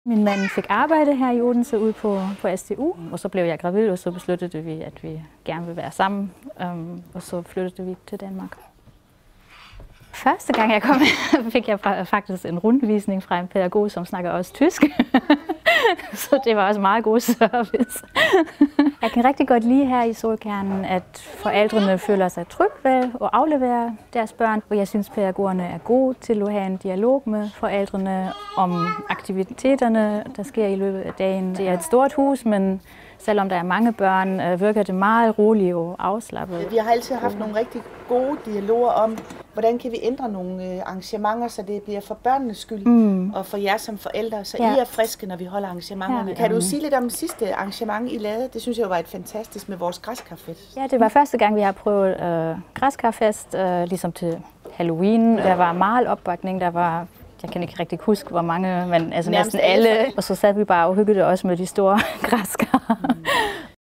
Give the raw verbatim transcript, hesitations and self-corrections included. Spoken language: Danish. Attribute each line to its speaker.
Speaker 1: Min mand fik arbejde her i Odense ude på, på S T U, og så blev jeg gravid, og så besluttede vi, at vi gerne vil være sammen, um, og så flyttede vi til Danmark. Første gang jeg kom her, fik jeg faktisk en rundvisning fra en pædagog, som snakker også tysk. Så det var også meget god service. Jeg kan rigtig godt lide her i Solkernen, at forældrene føler sig trygge ved at aflevere deres børn. Og jeg synes, pædagogerne er gode til at have en dialog med forældrene om aktiviteterne, der sker i løbet af dagen. Det er et stort hus, men selvom der er mange børn, virker det meget roligt og afslappet.
Speaker 2: Vi har altid haft nogle rigtig gode dialoger om, hvordan kan vi ændre nogle arrangementer, så det bliver for børnenes skyld mm. og for jer som forældre, så ja. I er friske, når vi holder arrangementerne. Ja. Kan du sige lidt om det sidste arrangement, I lavede? Det synes jeg jo var et fantastisk med vores græskarfest.
Speaker 1: Ja, det var første gang, vi har prøvet øh, græskarfest, øh, ligesom til Halloween. Der var meget opbakning, der var... Jeg kan ikke rigtig huske, hvor mange, men altså næsten alle. Og så sad vi bare og hyggede os med de store græskar.